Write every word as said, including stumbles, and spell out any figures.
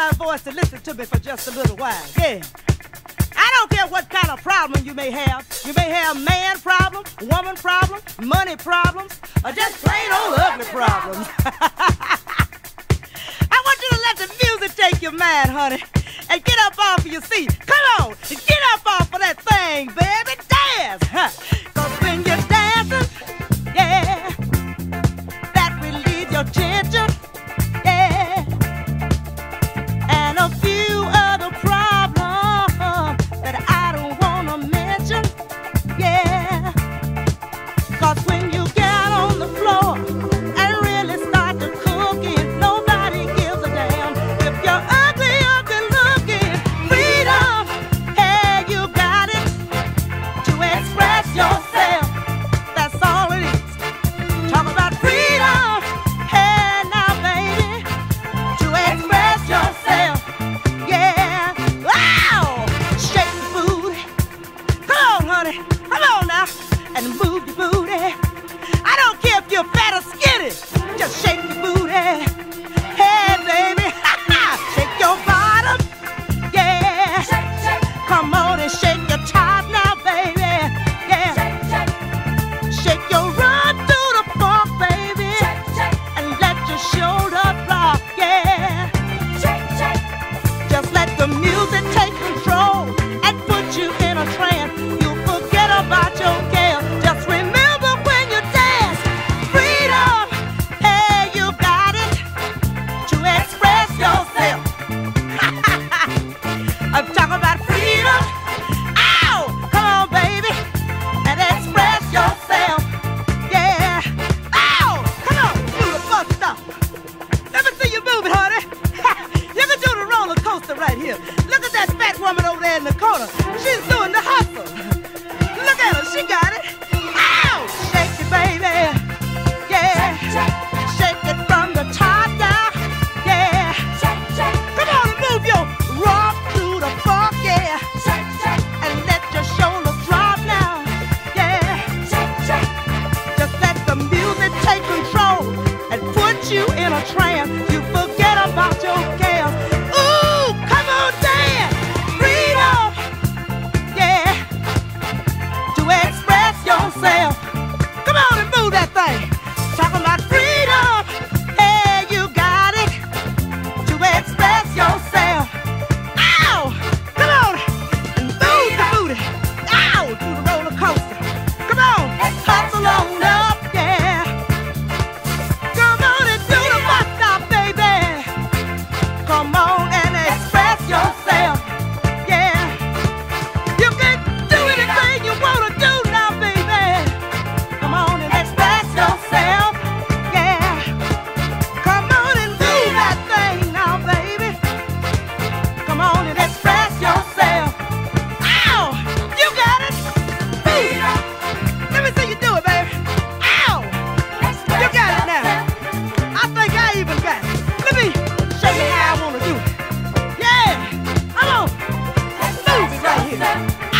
my voice and listen to me for just a little while. Yeah. I don't care what kind of problem you may have. You may have man problem, woman problem, money problems, or just plain old ugly problems. I want you to let the music take your mind, honey, and get up off of your seat. Come on, get up off of that thing, baby. Dance. Huh? Cause when you're dancing, yeah, that relieves your tension, yeah, and a few other problems that I don't wanna mention, yeah. Cause when you get on the floor and really start to cook it, nobody gives a damn if you're ugly, ugly looking. Freedom, hey, you got it to express yourself. That's all it is. Talk about freedom, hey, now baby, to express yourself. Yeah, wow, shake your booty. Come on, honey, come on now, and move your booty. I don't care if you're fat or skinny, just shake your booty. Hey, baby, shake your bottom, yeah. Come on and shake your top now, baby, yeah. Shake your run through the funk, baby, and let your shoulder drop, yeah. Just let the music take control and put you in a trance. You forget about your cares. Just remember when you dance, freedom, hey, you got it to express yourself. I'm talking about freedom. Ow, come on, baby, and express yourself. Yeah. Ow, come on, do the bus stop. Let me see you move it, honey. You can do the roller coaster right here. Look at that fat woman over there in the corner. She's doing the hustle. Look at her, she got it. Ow, shake it, baby. Yeah, shake it from the top down. Yeah, come on and move your rock to the funk, yeah, and let your shoulders drop now. Yeah, just let the music take control and put you in a trance. You forget about your cares. Ooh, come on, dance. Freedom, yeah, to express yourself. Come on and move that thing. Talking about freedom, hey, you got it to express yourself. Ow, come on and move the booty. Ow, do the roller coaster. Come on, hustle on up, yeah. Come on and do the bus stop, baby. Come on and express yourself, yeah. You can do anything you wanna do now, baby. Come on and express yourself, yeah. Come on and do that thing now, baby. Come on and express yourself. Ow, you got it. Ooh. Let me see you do it, baby. Ow, you got it now. I think I even got it. Let me show you how I wanna do it. Yeah, come on, move it right here.